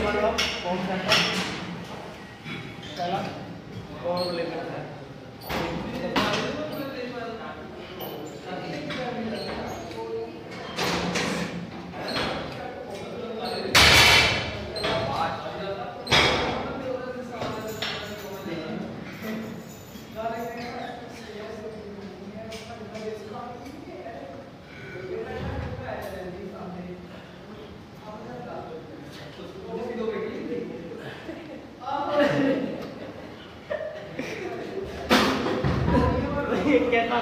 हमारे पास कौन सा है पहला और लेकर है क्या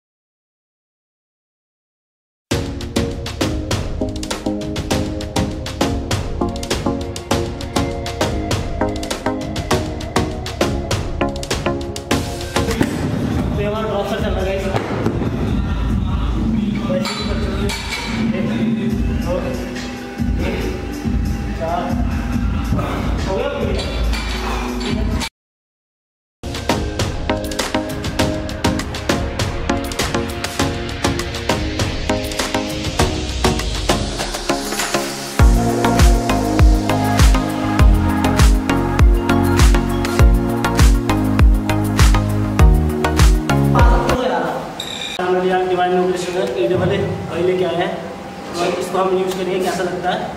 डिवाइन न्यूट्रिशन ए वाले वही लेके आए हैं और इसको हम यूज़ करेंगे कैसा लगता है।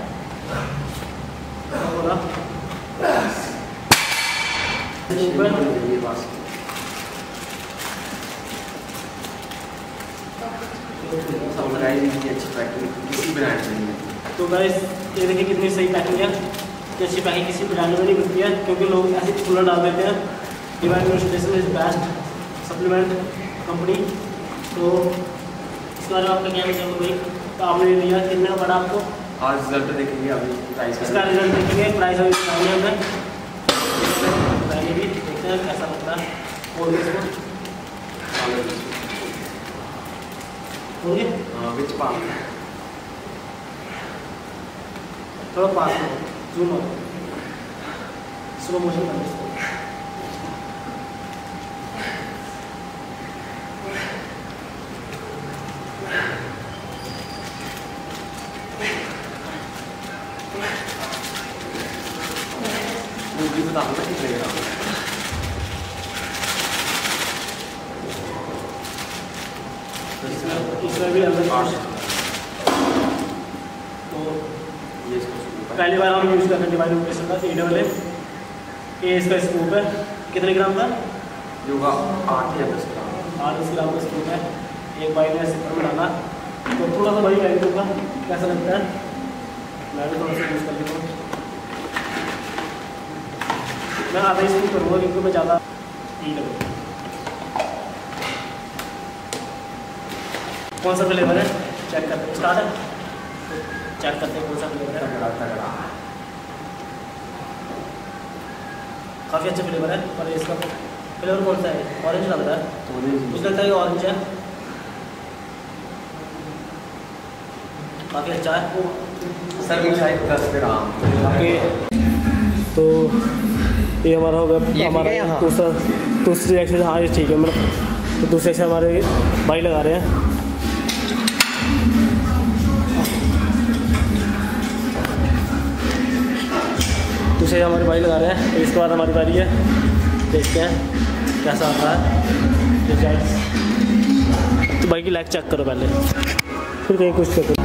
तो गाइस ये देखिए कितनी सही पैकिंग है कि अच्छी पैकिंग किसी ब्रांड में नहीं मिलती है क्योंकि लोग ऐसे खुला डाल देते हैं। Divine nutrition is best supplement company. तो इसके बारे में आपका क्या विचार भाई? तो आपने लिया कितने का पड़ा आपको? आज रिजल्ट देखेंगे, अभी प्राइस इसका रिजल्ट देखेंगे, प्राइस अभी बताएंगे हमें भी, देखते हैं कैसा लगता है। और इसको विच पास थोड़ा पास हो, जूम हो, स्लो मोशन कर इसको। बता दो कितने ग्राम इसमें भी अंदर तो ये पहली बार हम यूज़ कर रहे हैं डिवाइन न्यूट्रिशन का ए डबल ए इसका स्कूप है। कितने ग्राम का? योगा 8 या 10 ग्राम 8-10 ग्राम का स्कूप है। एक बाइक में सिपर में डाला तो थोड़ा सा वही बैग दूँगा, कैसा लगता है? मैं भी थोड़ा सा यूज़ कर लेता हूँ। मैं आधा ही स्कूप करूँगा क्योंकि मैं ज़्यादा ई लगूँगा। कौन सा फ्लेवर है चेक करते हैं, स्टार्ट है चेक करते हैं कौन सा फ्लेवर है। काफ़ी अच्छा फ्लेवर है और इसका फ्लेवर कौन सा है? ऑरेंज लग रहा है, मुझे लगता है ये ऑरेंज है। काफ़ी अच्छा है सर। मिठाई 10 ग्राम। ओके तो ये हमारा हो गया हमारा दूसरी एक्सरसाइज। हाँ ये ठीक है मतलब तो दूसरी एक्सरसाइज हमारे भाई लगा रहे हैं। दूसरे हमारे भाई लगा रहे हैं। इसके बाद हमारी बारी है, देखते हैं कैसा आता है रिजल्ट। तो भाई की लाइक चेक करो पहले, फिर कहीं कुछ करो।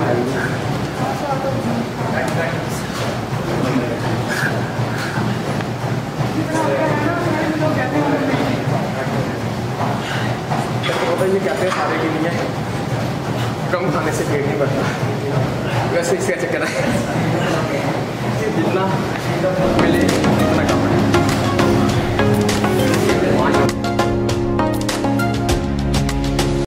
तो ये कहते हैं सारे के लिए कम खाने से पेट नहीं भरता, वैसे इसका चक्कर है कि जितना मिले उतना कम है।